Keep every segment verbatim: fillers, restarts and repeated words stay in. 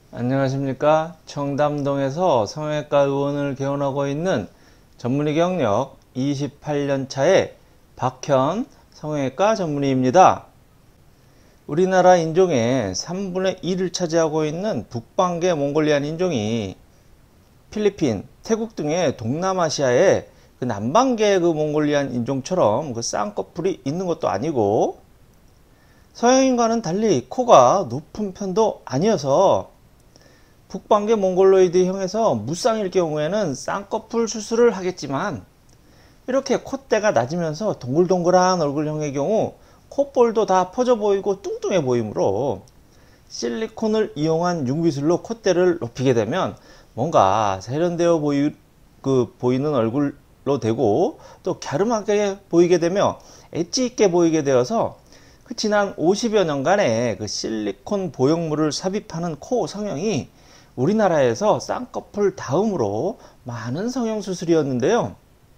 안녕하십니까. 청담동에서 성형외과 의원을 개원하고 있는 전문의 경력 이십팔 년 차의 박현 성형외과 전문의입니다. 우리나라 인종의 삼분의 일을 차지하고 있는 북방계 몽골리안 인종이 필리핀, 태국 등의 동남아시아의 그 남방계 그 몽골리안 인종처럼 그 쌍꺼풀이 있는 것도 아니고, 서양인과는 달리 코가 높은 편도 아니어서 북방계 몽골로이드형에서 무쌍일 경우에는 쌍꺼풀 수술을 하겠지만, 이렇게 콧대가 낮으면서 동글동글한 얼굴형의 경우 콧볼도 다 퍼져 보이고 뚱뚱해 보이므로 실리콘을 이용한 융비술로 콧대를 높이게 되면 뭔가 세련되어 보이, 그, 보이는 얼굴로 되고, 또 갸름하게 보이게 되며 엣지 있게 보이게 되어서 그 지난 오십여 년간의 그 실리콘 보형물을 삽입하는 코 성형이 우리나라에서 쌍꺼풀 다음으로 많은 성형 수술이었는데요.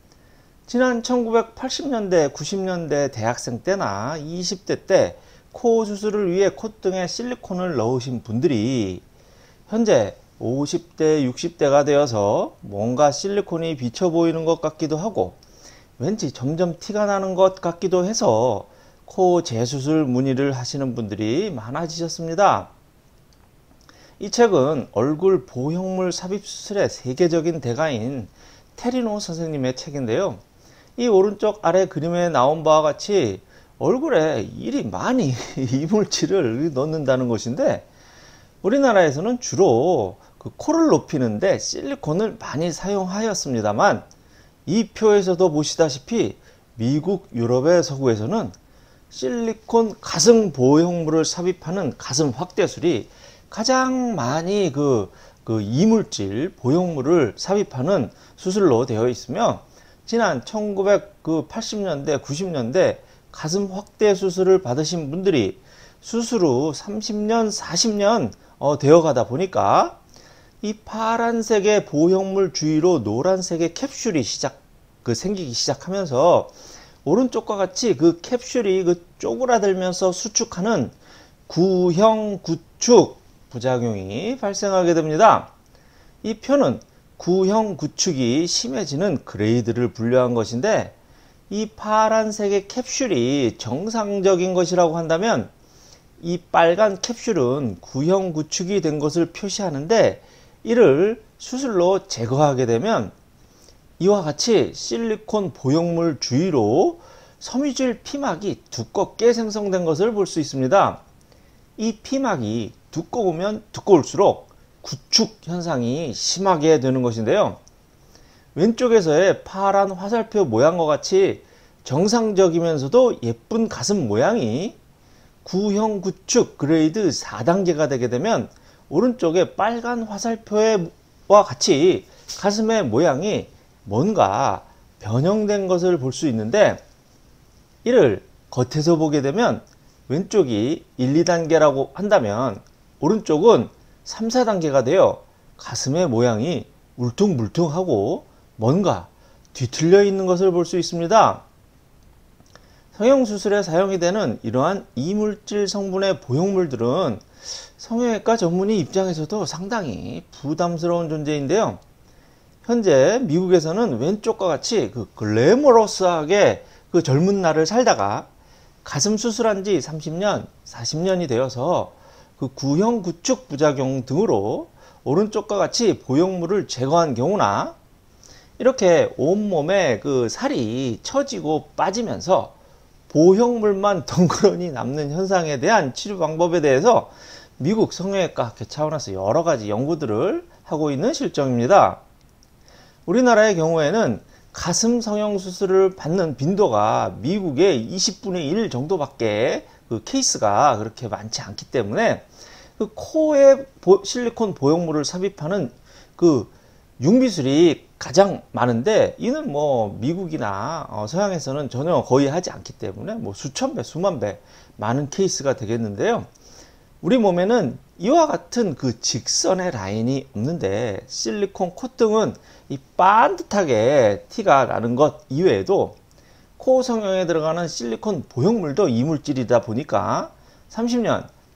지난 천구백팔십 년대, 구십 년대 대학생 때나 이십 대 때 코 수술을 위해 콧등에 실리콘을 넣으신 분들이 현재 오십 대, 육십 대가 되어서 뭔가 실리콘이 비쳐 보이는 것 같기도 하고 왠지 점점 티가 나는 것 같기도 해서 코 재수술 문의를 하시는 분들이 많아지셨습니다. 이 책은 얼굴 보형물 삽입 수술의 세계적인 대가인 테리노 선생님의 책인데요. 이 오른쪽 아래 그림에 나온 바와 같이 얼굴에 이리 많이 이물질을 넣는다는 것인데, 우리나라에서는 주로 그 코를 높이는데 실리콘을 많이 사용하였습니다만, 이 표에서도 보시다시피 미국, 유럽의 서구에서는 실리콘 가슴 보형물을 삽입하는 가슴 확대술이 가장 많이 그, 그 이물질 보형물을 삽입하는 수술로 되어 있으며, 지난 천구백팔십 년대, 구십 년대 가슴 확대 수술을 받으신 분들이 수술 후 삼십 년, 사십 년 어, 되어 가다 보니까 이 파란색의 보형물 주위로 노란색의 캡슐이 시작, 그 생기기 시작하면서 오른쪽과 같이 그 캡슐이 그 쪼그라들면서 수축하는 구형 구축 부작용이 발생하게 됩니다. 이 표는 구형 구축이 심해지는 그레이드를 분류한 것인데, 이 파란색의 캡슐이 정상적인 것이라고 한다면 이 빨간 캡슐은 구형 구축이 된 것을 표시하는데, 이를 수술로 제거하게 되면 이와 같이 실리콘 보형물 주위로 섬유질 피막이 두껍게 생성된 것을 볼 수 있습니다. 이 피막이 두꺼우면 두꺼울수록 구축 현상이 심하게 되는 것인데요. 왼쪽에서의 파란 화살표 모양과 같이 정상적이면서도 예쁜 가슴 모양이 구형 구축 그레이드 사 단계가 되게 되면 오른쪽의 빨간 화살표와 같이 가슴의 모양이 뭔가 변형된 것을 볼 수 있는데, 이를 겉에서 보게 되면 왼쪽이 일, 이 단계라고 한다면 오른쪽은 삼, 사 단계가 되어 가슴의 모양이 울퉁불퉁하고 뭔가 뒤틀려 있는 것을 볼 수 있습니다. 성형수술에 사용이 되는 이러한 이물질 성분의 보형물들은 성형외과 전문의 입장에서도 상당히 부담스러운 존재인데요. 현재 미국에서는 왼쪽과 같이 그 글래머러스하게 그 젊은 날을 살다가 가슴 수술한 지 삼십 년, 사십 년이 되어서 그 구형 구축 부작용 등으로 오른쪽과 같이 보형물을 제거한 경우나, 이렇게 온몸에 그 살이 처지고 빠지면서 보형물만 덩그러니 남는 현상에 대한 치료 방법에 대해서 미국 성형외과 학회 차원에서 여러 가지 연구들을 하고 있는 실정입니다. 우리나라의 경우에는 가슴 성형 수술을 받는 빈도가 미국의 이십분의 일 정도밖에 그 케이스가 그렇게 많지 않기 때문에 그 코에 보, 실리콘 보형물을 삽입하는 그 융비술이 가장 많은데, 이는 뭐 미국이나 어, 서양에서는 전혀 거의 하지 않기 때문에 뭐 수천 배, 수만 배 많은 케이스가 되겠는데요. 우리 몸에는 이와 같은 그 직선의 라인이 없는데, 실리콘 콧등은 이 반듯하게 티가 나는 것 이외에도 코 성형에 들어가는 실리콘 보형물도 이물질이다 보니까 삼십 년,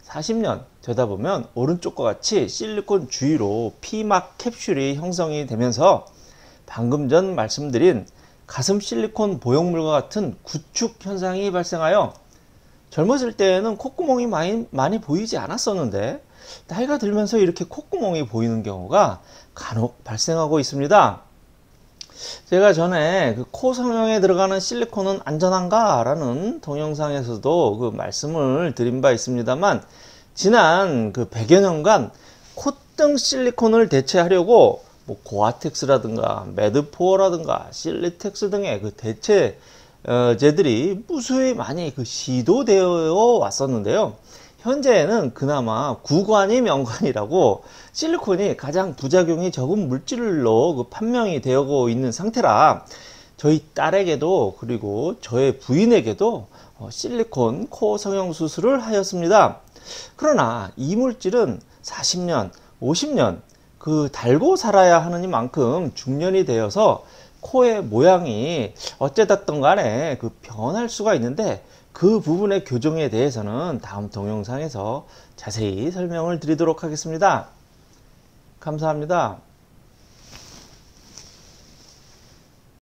사십 년 되다 보면 오른쪽과 같이 실리콘 주위로 피막 캡슐이 형성이 되면서 방금 전 말씀드린 가슴 실리콘 보형물과 같은 구축 현상이 발생하여 젊었을 때에는 콧구멍이 많이, 많이 보이지 않았었는데 나이가 들면서 이렇게 콧구멍이 보이는 경우가 간혹 발생하고 있습니다. 제가 전에 그 코 성형에 들어가는 실리콘은 안전한가? 라는 동영상에서도 그 말씀을 드린 바 있습니다만 지난 그 백여 년간 콧등 실리콘을 대체하려고 뭐 고아텍스라든가 매드포어라든가 실리텍스 등의 그 대체제들이 무수히 많이 그 시도되어 왔었는데요. 현재에는 그나마 구관이 명관이라고 실리콘이 가장 부작용이 적은 물질로 그 판명이 되고 있는 상태라 저희 딸에게도 그리고 저의 부인에게도 실리콘 코 성형 수술을 하였습니다. 그러나 이 물질은 사십 년, 오십 년 그 달고 살아야 하는 만큼 중년이 되어서 코의 모양이 어찌됐든 간에 그 변할 수가 있는데 그 부분의 교정에 대해서는 다음 동영상에서 자세히 설명을 드리도록 하겠습니다. 감사합니다.